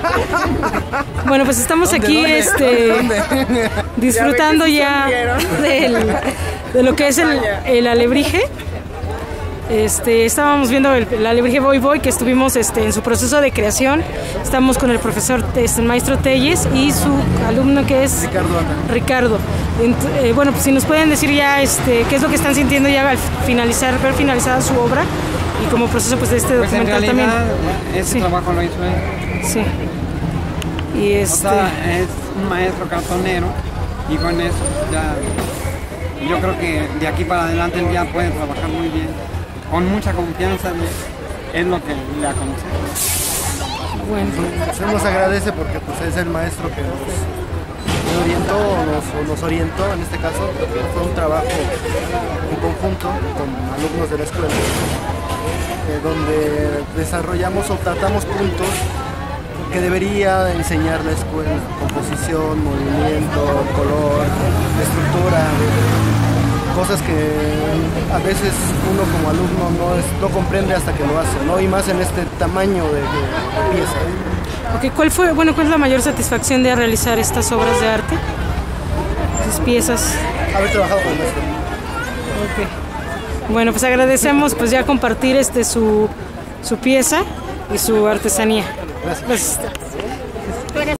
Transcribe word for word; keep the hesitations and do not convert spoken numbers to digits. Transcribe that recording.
Bueno, pues estamos ¿Dónde, aquí dónde? este, ¿Dónde? disfrutando ya, del, de lo que es el, el alebrije. Este, estábamos viendo el, el alebrije Voy Voy, que estuvimos este, en su proceso de creación. Estamos con el profesor, este, el maestro Telles, y su alumno, que es Ricardo Ana. Ricardo. Ent, eh, bueno, pues si nos pueden decir ya este, qué es lo que están sintiendo ya al finalizar, ver finalizada su obra, y como proceso pues de este Pues en documental realidad, también. ese Sí. trabajo lo hizo él. Sí. Y O este, sea, es un maestro cartonero y con eso ya, yo creo que de aquí para adelante él ya puede trabajar muy bien, con mucha confianza, es lo que le aconsejo. bueno. Se nos agradece porque pues, es el maestro que nos orientó, nos, nos orientó en este caso, porque fue un trabajo en conjunto con alumnos de la escuela, eh, donde desarrollamos o tratamos puntos que debería enseñar la escuela: composición, movimiento, color, estructura, cosas que a veces uno como alumno no, es, no comprende hasta que lo hace, ¿no? Y más en este tamaño de, de, de pieza. Okay, ¿cuál fue, bueno, cuál es la mayor satisfacción de realizar estas obras de arte? Esas piezas. Haber trabajado con esto. Okay. Bueno, pues agradecemos pues ya compartir este su, su pieza y su artesanía. Gracias. Gracias.